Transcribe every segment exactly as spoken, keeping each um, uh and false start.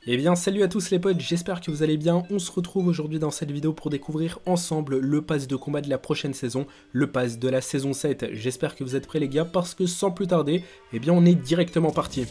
Eh bien salut à tous les potes, j'espère que vous allez bien. On se retrouve aujourd'hui dans cette vidéo pour découvrir ensemble le pass de combat de la prochaine saison, le pass de la saison sept. J'espère que vous êtes prêts les gars, parce que sans plus tarder, eh bien on est directement parti.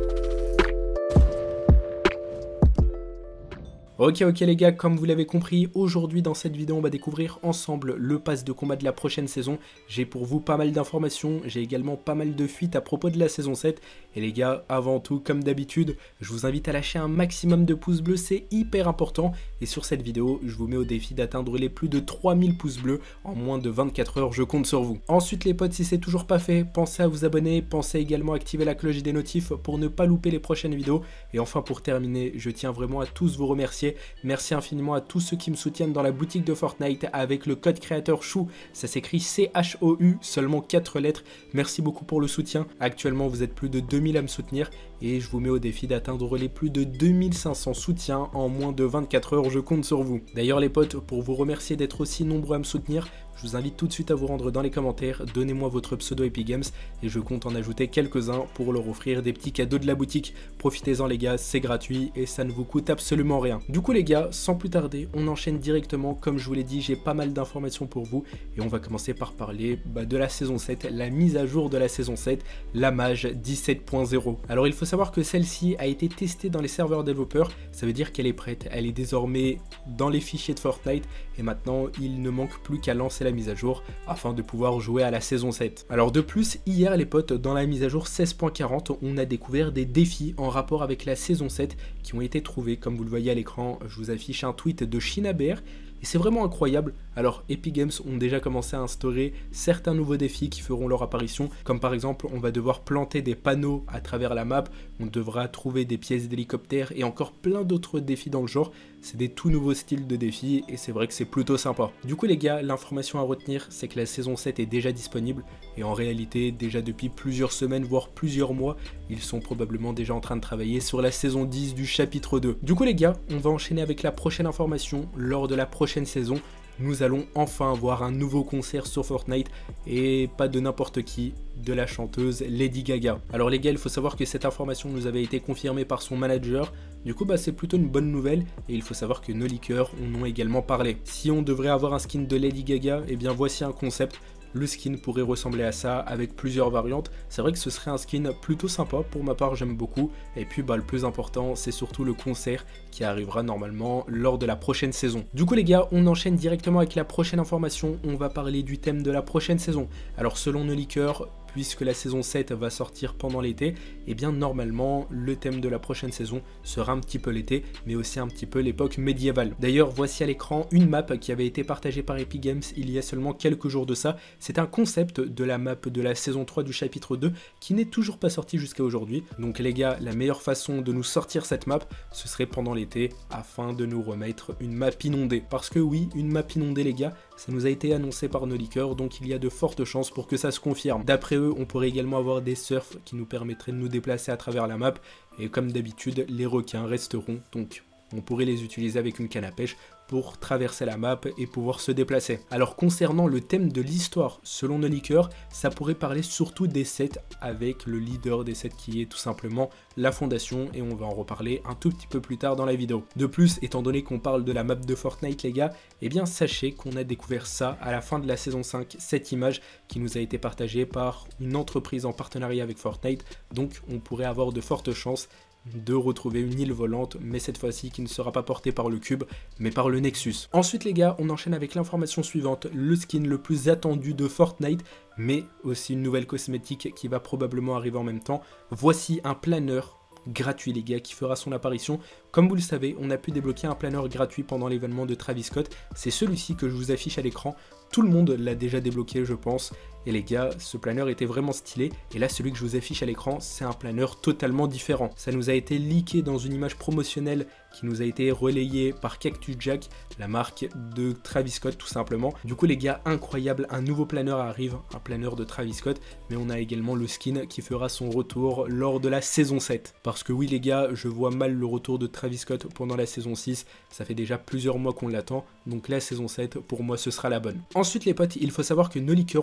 Ok ok les gars, comme vous l'avez compris, aujourd'hui dans cette vidéo on va découvrir ensemble le pass de combat de la prochaine saison. J'ai pour vous pas mal d'informations, j'ai également pas mal de fuites à propos de la saison sept. Et les gars, avant tout, comme d'habitude, je vous invite à lâcher un maximum de pouces bleus, c'est hyper important. Et sur cette vidéo, je vous mets au défi d'atteindre les plus de trois mille pouces bleus en moins de vingt-quatre heures, je compte sur vous. Ensuite les potes, si c'est toujours pas fait, pensez à vous abonner, pensez également à activer la cloche des notifs pour ne pas louper les prochaines vidéos. Et enfin pour terminer, je tiens vraiment à tous vous remercier. Merci infiniment à tous ceux qui me soutiennent dans la boutique de Fortnite avec le code créateur CHOU, ça s'écrit C H O U, seulement quatre lettres. Merci beaucoup pour le soutien. Actuellement vous êtes plus de deux mille à me soutenir et je vous mets au défi d'atteindre les plus de deux mille cinq cents soutiens en moins de vingt-quatre heures, je compte sur vous. D'ailleurs les potes, pour vous remercier d'être aussi nombreux à me soutenir, je vous invite tout de suite à vous rendre dans les commentaires, donnez-moi votre pseudo Epic Games et je compte en ajouter quelques-uns pour leur offrir des petits cadeaux de la boutique. Profitez-en les gars, c'est gratuit et ça ne vous coûte absolument rien. Du coup les gars, sans plus tarder, on enchaîne directement. Comme je vous l'ai dit, j'ai pas mal d'informations pour vous et on va commencer par parler bah, de la saison sept, la mise à jour de la saison sept, la Mage dix-sept point zéro. Alors il faut savoir que celle-ci a été testée dans les serveurs développeurs, ça veut dire qu'elle est prête, elle est désormais dans les fichiers de Fortnite et maintenant il ne manque plus qu'à lancer la mise à jour afin de pouvoir jouer à la saison sept. Alors de plus, hier les potes, dans la mise à jour seize point quarante, on a découvert des défis en rapport avec la saison sept qui ont été trouvés. Comme vous le voyez à l'écran, je vous affiche un tweet de Shinaber et c'est vraiment incroyable. Alors Epic Games ont déjà commencé à instaurer certains nouveaux défis qui feront leur apparition, comme par exemple on va devoir planter des panneaux à travers la map, on devra trouver des pièces d'hélicoptère et encore plein d'autres défis dans le genre. C'est des tout nouveaux styles de défis et c'est vrai que c'est plutôt sympa. Du coup les gars, l'information à retenir, c'est que la saison sept est déjà disponible et en réalité déjà depuis plusieurs semaines voire plusieurs mois, ils sont probablement déjà en train de travailler sur la saison dix du chapitre deux. Du coup les gars, on va enchaîner avec la prochaine information. Lors de la prochaine saison, nous allons enfin avoir un nouveau concert sur Fortnite et pas de n'importe qui, de la chanteuse Lady Gaga. Alors les gars, il faut savoir que cette information nous avait été confirmée par son manager, du coup bah c'est plutôt une bonne nouvelle et il faut savoir que nos leakers en ont également parlé. Si on devrait avoir un skin de Lady Gaga, et eh bien voici un concept. Le skin pourrait ressembler à ça avec plusieurs variantes. C'est vrai que ce serait un skin plutôt sympa, pour ma part j'aime beaucoup. Et puis bah, le plus important c'est surtout le concert qui arrivera normalement lors de la prochaine saison. Du coup les gars, on enchaîne directement avec la prochaine information. On va parler du thème de la prochaine saison. Alors selon nos leakers, puisque la saison sept va sortir pendant l'été, et eh bien normalement le thème de la prochaine saison sera un petit peu l'été, mais aussi un petit peu l'époque médiévale. D'ailleurs voici à l'écran une map qui avait été partagée par Epic Games il y a seulement quelques jours de ça. C'est un concept de la map de la saison trois du chapitre deux qui n'est toujours pas sorti jusqu'à aujourd'hui. Donc les gars, la meilleure façon de nous sortir cette map, ce serait pendant l'été, afin de nous remettre une map inondée. Parce que oui, une map inondée les gars, ça nous a été annoncé par nos leakers, donc il y a de fortes chances pour que ça se confirme. D'après eux, on pourrait également avoir des surfs qui nous permettraient de nous déplacer à travers la map, et comme d'habitude, les requins resteront, donc on pourrait les utiliser avec une canne à pêche pour traverser la map et pouvoir se déplacer. Alors concernant le thème de l'histoire, selon nos leakers, ça pourrait parler surtout des sets avec le leader des sets qui est tout simplement la fondation et on va en reparler un tout petit peu plus tard dans la vidéo. De plus, étant donné qu'on parle de la map de Fortnite les gars, eh bien sachez qu'on a découvert ça à la fin de la saison cinq, cette image qui nous a été partagée par une entreprise en partenariat avec Fortnite, donc on pourrait avoir de fortes chances de retrouver une île volante, mais cette fois-ci qui ne sera pas portée par le cube, mais par le Nexus. Ensuite les gars, on enchaîne avec l'information suivante, le skin le plus attendu de Fortnite, mais aussi une nouvelle cosmétique qui va probablement arriver en même temps. Voici un planeur gratuit les gars qui fera son apparition. Comme vous le savez, on a pu débloquer un planeur gratuit pendant l'événement de Travis Scott, c'est celui-ci que je vous affiche à l'écran. Tout le monde l'a déjà débloqué je pense, et les gars, ce planeur était vraiment stylé, et là celui que je vous affiche à l'écran, c'est un planeur totalement différent. Ça nous a été leaké dans une image promotionnelle qui nous a été relayée par Cactus Jack, la marque de Travis Scott tout simplement. Du coup les gars, incroyable, un nouveau planeur arrive, un planeur de Travis Scott, mais on a également le skin qui fera son retour lors de la saison sept. Parce que oui les gars, je vois mal le retour de Travis Scott pendant la saison six, ça fait déjà plusieurs mois qu'on l'attend, donc la saison sept pour moi ce sera la bonne. Ensuite les potes, il faut savoir que nos leakers ont trouvé dans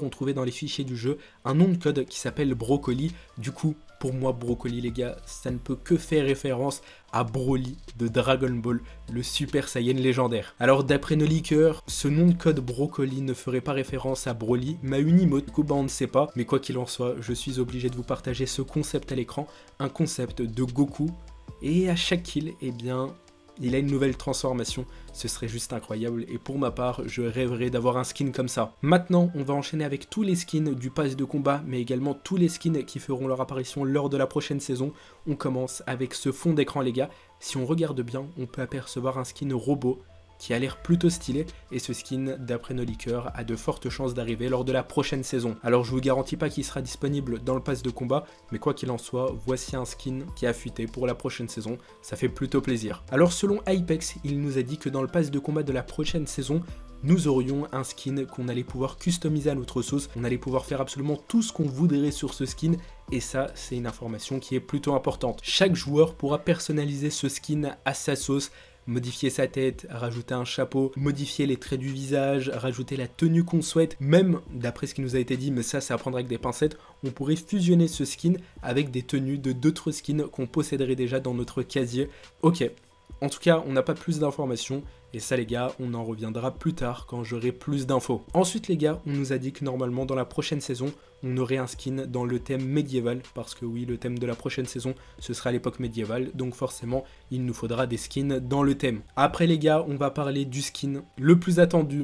les fichiers du jeu un nom de code qui s'appelle Broccoli. Du coup, pour moi, Broccoli, les gars, ça ne peut que faire référence à Broly de Dragon Ball, le Super Saiyan légendaire. Alors d'après nos leakers, ce nom de code Broccoli ne ferait pas référence à Broly, mais à une emote qu'au bas on ne sait pas. Mais quoi qu'il en soit, je suis obligé de vous partager ce concept à l'écran, un concept de Goku. Et à chaque kill, eh bien, il a une nouvelle transformation, ce serait juste incroyable et pour ma part, je rêverais d'avoir un skin comme ça. Maintenant, on va enchaîner avec tous les skins du pass de combat, mais également tous les skins qui feront leur apparition lors de la prochaine saison. On commence avec ce fond d'écran les gars. Si on regarde bien, on peut apercevoir un skin robot qui a l'air plutôt stylé, et ce skin, d'après nos leakers, a de fortes chances d'arriver lors de la prochaine saison. Alors je vous garantis pas qu'il sera disponible dans le pass de combat, mais quoi qu'il en soit, voici un skin qui a fuité pour la prochaine saison, ça fait plutôt plaisir. Alors selon Hypex, il nous a dit que dans le pass de combat de la prochaine saison, nous aurions un skin qu'on allait pouvoir customiser à notre sauce, on allait pouvoir faire absolument tout ce qu'on voudrait sur ce skin, et ça c'est une information qui est plutôt importante. Chaque joueur pourra personnaliser ce skin à sa sauce, modifier sa tête, rajouter un chapeau, modifier les traits du visage, rajouter la tenue qu'on souhaite, même d'après ce qui nous a été dit, mais ça c'est à prendre avec des pincettes, on pourrait fusionner ce skin avec des tenues de d'autres skins qu'on posséderait déjà dans notre casier. Ok, en tout cas on n'a pas plus d'informations, et ça les gars, on en reviendra plus tard quand j'aurai plus d'infos. Ensuite les gars, on nous a dit que normalement dans la prochaine saison, on aurait un skin dans le thème médiéval, parce que oui, le thème de la prochaine saison, ce sera l'époque médiévale, donc forcément, il nous faudra des skins dans le thème. Après les gars, on va parler du skin le plus attendu,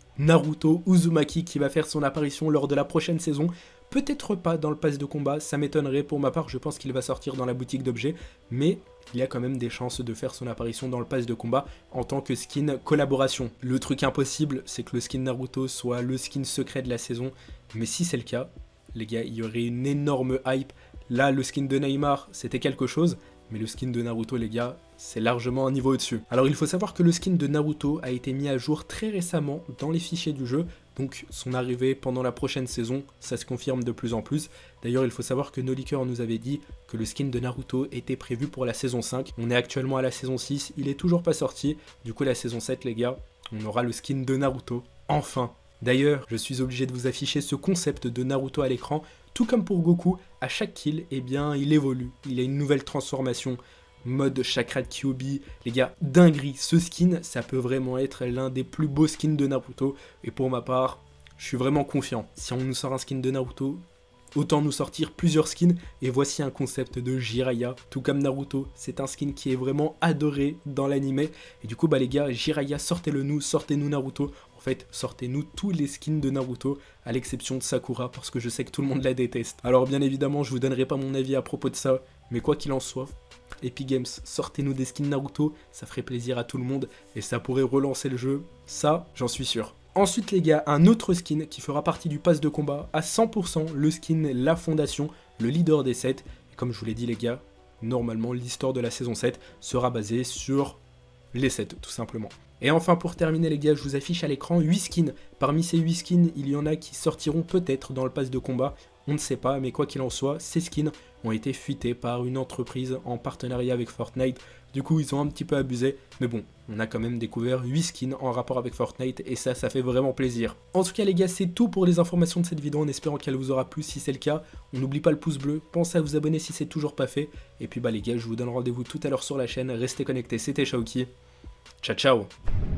Naruto Uzumaki, qui va faire son apparition lors de la prochaine saison. Peut-être pas dans le pass de combat, ça m'étonnerait pour ma part, je pense qu'il va sortir dans la boutique d'objets, mais il y a quand même des chances de faire son apparition dans le pass de combat en tant que skin collaboration. Le truc impossible, c'est que le skin Naruto soit le skin secret de la saison, mais si c'est le cas, les gars, il y aurait une énorme hype. Là, le skin de Neymar, c'était quelque chose, mais le skin de Naruto, les gars, c'est largement un niveau au-dessus. Alors il faut savoir que le skin de Naruto a été mis à jour très récemment dans les fichiers du jeu, donc son arrivée pendant la prochaine saison, ça se confirme de plus en plus. D'ailleurs il faut savoir que nos leakers nous avaient dit que le skin de Naruto était prévu pour la saison cinq. On est actuellement à la saison six, il est toujours pas sorti, du coup la saison sept les gars, on aura le skin de Naruto, enfin. D'ailleurs, je suis obligé de vous afficher ce concept de Naruto à l'écran, tout comme pour Goku, à chaque kill, eh bien il évolue, il a une nouvelle transformation. Mode Chakra de Kyuubi, les gars, dinguerie, ce skin, ça peut vraiment être l'un des plus beaux skins de Naruto, et pour ma part, je suis vraiment confiant. Si on nous sort un skin de Naruto, autant nous sortir plusieurs skins, et voici un concept de Jiraiya, tout comme Naruto, c'est un skin qui est vraiment adoré dans l'anime, et du coup, bah les gars, Jiraiya, sortez-le nous, sortez-nous Naruto, en fait, sortez-nous tous les skins de Naruto, à l'exception de Sakura, parce que je sais que tout le monde la déteste. Alors bien évidemment, je vous donnerai pas mon avis à propos de ça, mais quoi qu'il en soit, Epic Games, sortez-nous des skins Naruto, ça ferait plaisir à tout le monde, et ça pourrait relancer le jeu, ça, j'en suis sûr. Ensuite les gars, un autre skin qui fera partie du pass de combat, à cent pour cent le skin La Fondation, le leader des sept, et comme je vous l'ai dit les gars, normalement l'histoire de la saison sept sera basée sur les sept tout simplement. Et enfin pour terminer les gars, je vous affiche à l'écran huit skins. Parmi ces huit skins, il y en a qui sortiront peut-être dans le pass de combat, on ne sait pas, mais quoi qu'il en soit, ces skins ont été fuités par une entreprise en partenariat avec Fortnite. Du coup, ils ont un petit peu abusé, mais bon, on a quand même découvert huit skins en rapport avec Fortnite, et ça, ça fait vraiment plaisir. En tout cas les gars, c'est tout pour les informations de cette vidéo, en espérant qu'elle vous aura plu. Si c'est le cas, on n'oublie pas le pouce bleu, pensez à vous abonner si c'est toujours pas fait. Et puis bah les gars, je vous donne rendez-vous tout à l'heure sur la chaîne, restez connectés, c'était Shaoki. Ciao ciao.